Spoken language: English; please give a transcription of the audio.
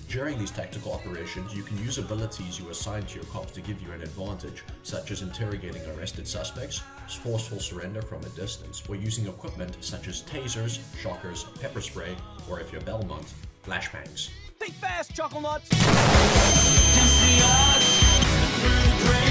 During these tactical operations, you can use abilities you assign to your cops to give you an advantage, such as interrogating arrested suspects, forceful surrender from a distance, or using equipment such as tasers, shockers, pepper spray, or if you're Belmont, flashbangs. Think fast, Chuckle Nuts!